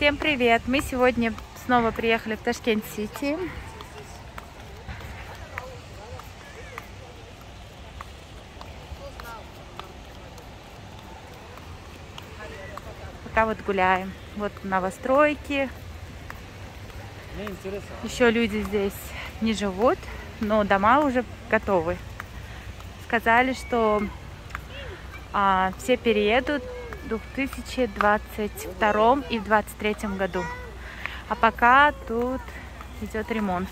Всем привет! Мы сегодня снова приехали в Ташкент-Сити. Пока вот гуляем. Вот новостройки. Еще люди здесь не живут, но дома уже готовы. Сказали, что все переедут в 2022 и в 2023 году. А пока тут идет ремонт.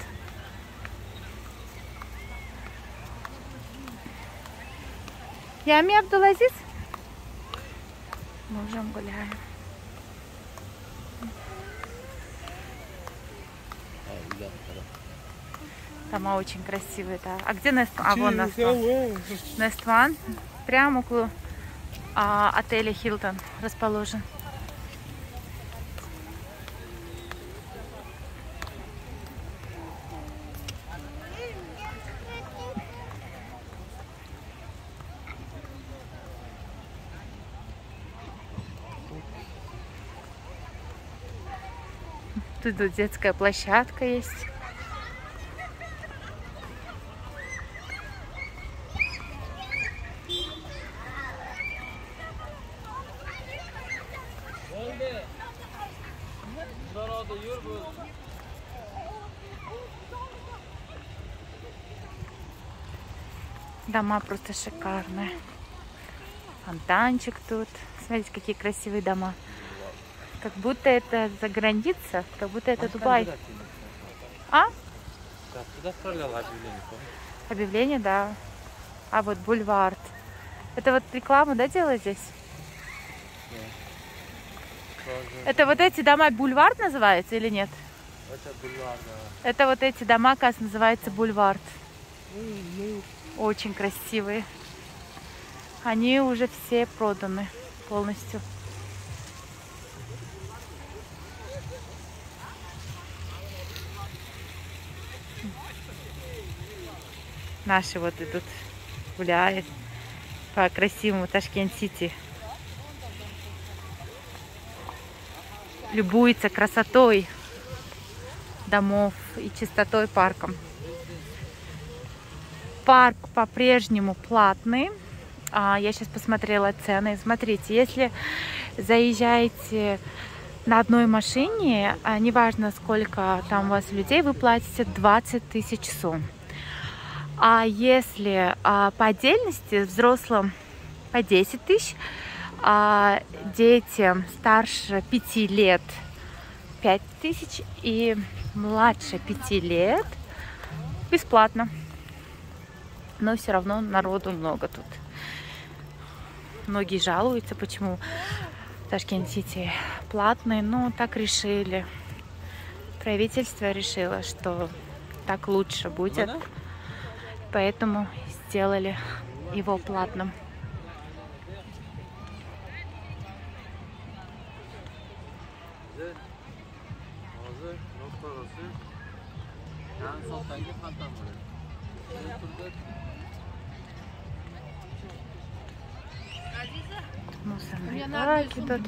Ями Абдулазиз? Мы уже гуляем. Дома очень красивые, да. А где Нестван? А вон Нестван. Прямо около отеля Хилтон расположен. Тут детская площадка есть. Дома просто шикарные. Фонтанчик тут. Смотрите, какие красивые дома. Как будто это за граница, как будто это Дубай. А? Туда отправляла объявление, помнишь? Объявление, да. А вот бульвар. Это вот рекламу, да, делают здесь? Да. Это вот эти дома бульвар называются или нет? Это бульвар, да. Это вот эти дома, как называется, бульвар. Очень красивые. Они уже все проданы полностью. Наши вот идут, гуляют по красивому Ташкент-Сити. Любуются красотой домов и чистотой парком. Парк по-прежнему платный. Я сейчас посмотрела цены. Смотрите, если заезжаете на одной машине, неважно сколько там у вас людей, вы платите 20 тысяч сом. А если по отдельности взрослым по 10 тысяч, а детям старше 5 лет 5 тысяч и младше 5 лет бесплатно. Но все равно народу много тут. Многие жалуются, почему Ташкент-Сити платный, но так решили. Правительство решило, что так лучше будет. Поэтому сделали его платным. Мусорные баки тут.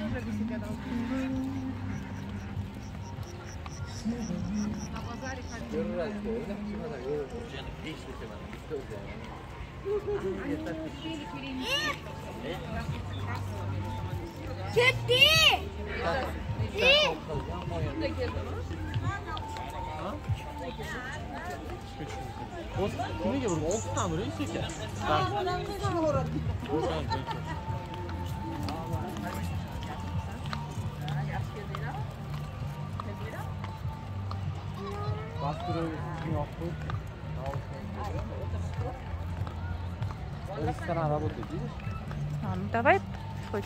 Ресторан работает, видишь? Ну давай сходим.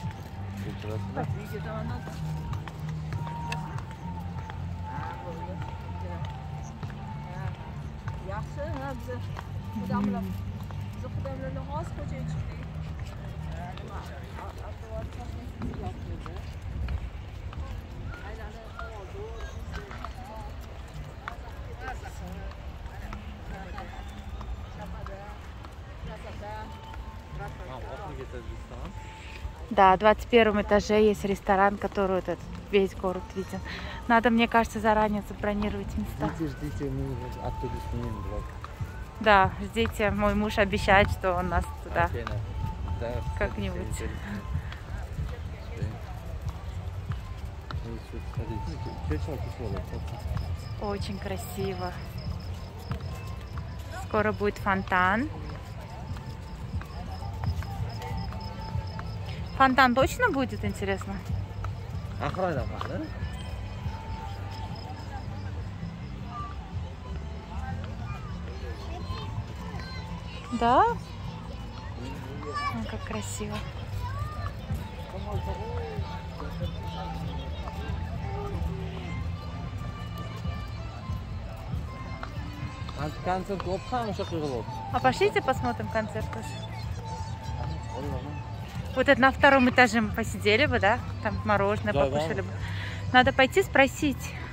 Да, в 21 этаже есть ресторан, который вот этот весь город виден. Надо, мне кажется, заранее забронировать места. Ждите, мы оттуда снимем блог. Да, ждите, мой муж обещает, что он нас туда Окей, да. как-нибудь. Очень красиво. Скоро будет фонтан. Фонтан точно будет, интересно? Охрана, да? Да? Как красиво. Концерт опқан уже қиғылып. А пошлите посмотрим концерт тоже. Вот это на втором этаже мы посидели бы, да? Там мороженое Да, покушали да. бы. Надо пойти спросить.